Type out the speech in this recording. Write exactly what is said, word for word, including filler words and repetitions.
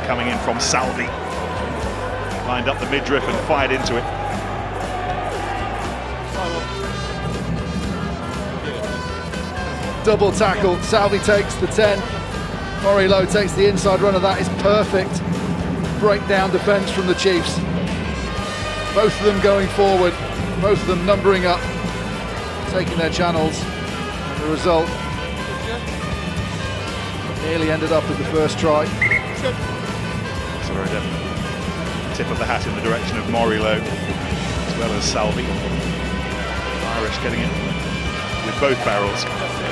coming in from Salvi. Lined up the midriff and fired into it. Double tackle, Salvi takes the ten. Moray Lows takes the inside runner. That is perfect breakdown defence from the Chiefs. Both of them going forward, both of them numbering up, taking their channels. And the result nearly ended up with the first try. It's a very definite tip of the hat in the direction of Moray Lows, as well as Salvi. Irish getting it with both barrels.